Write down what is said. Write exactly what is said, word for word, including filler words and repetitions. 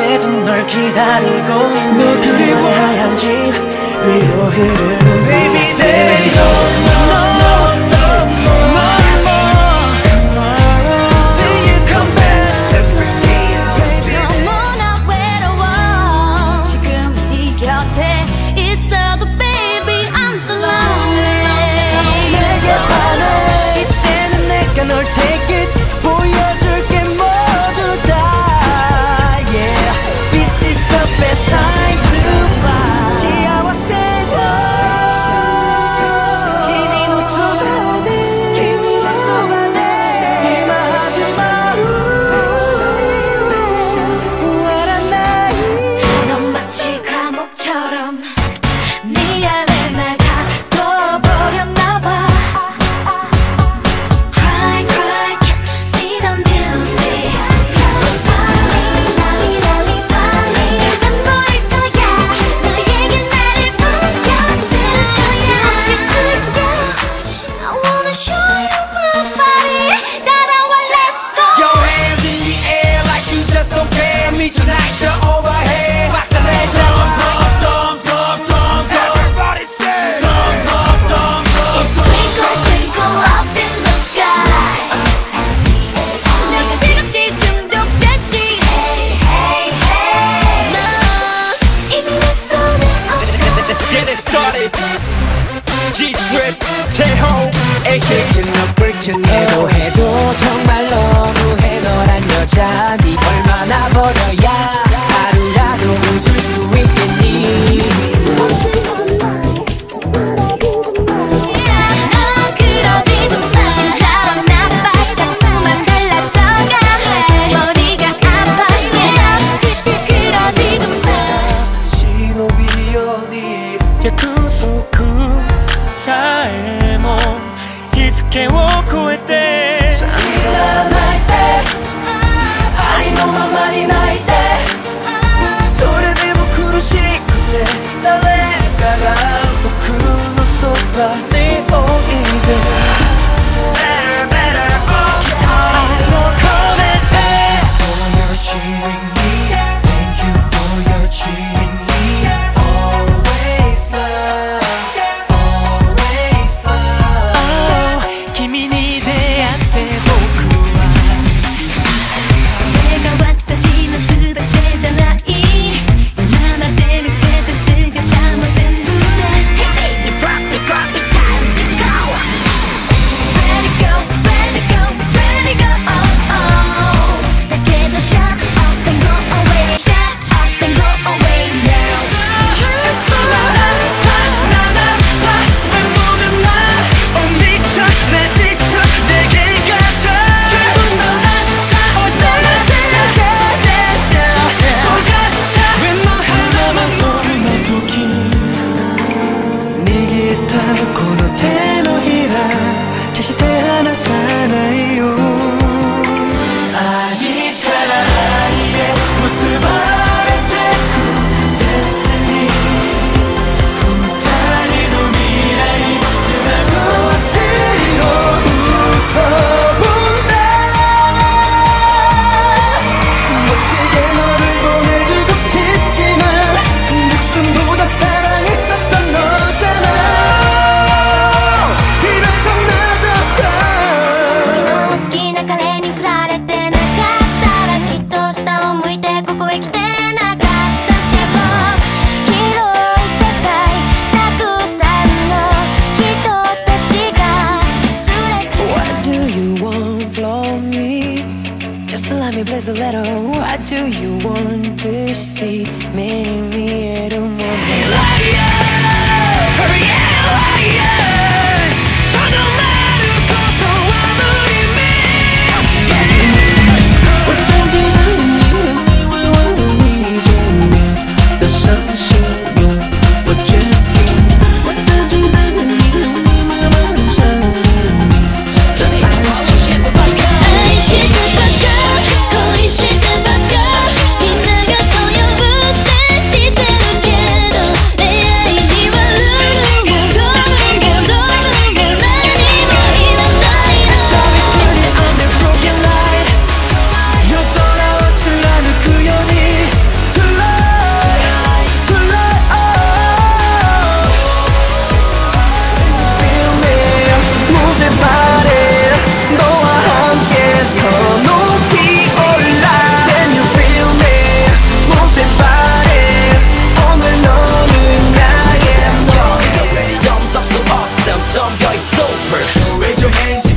익숙해진 널 기다리고 너 그리워 하얀 집 위로 흐르는 Baby they don't know no, no, no, no, no. Till you come back every day is 너무나 외로워 지금 네 곁에 있어도 baby I'm so lonely 내게 반해 이제는 내가 널 take it 보여줄게 모두 다 Yeah This is the best time to fly幸せ너君のそばで君のそばで今始まる終わらない 넌 마치 감옥처럼 네 안에 날 가둬버렸나봐 Cry cry can't you see the music 빨리 빨리 빨리 안 보일 거야 너에게 나를 보여줄 거야 어쩔 수 있게 I wanna show you my body 따라와 let's go Your hands in the air like you just don't care Me tonight you're overhead 박살내 thumbs up thumbs up thumbs up Everybody say thumbs up thumbs up It's twinkle twinkle up in the sky 내가 지금씩 중독됐지 Hey hey hey 넌 이미 내 손에 Let's get it started G-Trip 태호 에이케이 breaking 해도 해도 정말 너무해 너란 여자 네 얼마나 버려야 하루라도 웃을 수 있겠니 넌 그러지도 마 나랑 나빠 자꾸만 달라져가 머리가 아파 yeah 그러지도 마 신호비어니 約束さえもいつけを超えて知らないで愛のままに泣いてそれでも苦しくて誰かが僕のそばにおいで Better, better, oh, oh. 愛を込めて For your cheating me Thank you for your cheating me Always love Always love 君に出会って僕は 내가私の全てじゃない今まで見せた姿も全部で Hey baby drop it drop it time to go Ready go ready go ready go oh oh だけど shut up and go away shut up and go away now 채통하나 나나 왜 모든 날 어, 미쳐 내 지쳐 내게 가져 결국 넌 아차 어떠나 또 가차 왜 너 하나만 소리만 토끼 니기타この手のひら決して離さないよ愛から愛へ結ばれてく Destiny 二人の未来つなぐ새로운 소문에 멋지게 너를 보내주고 싶지만 목숨보다 사랑했었던 너잖아 your hands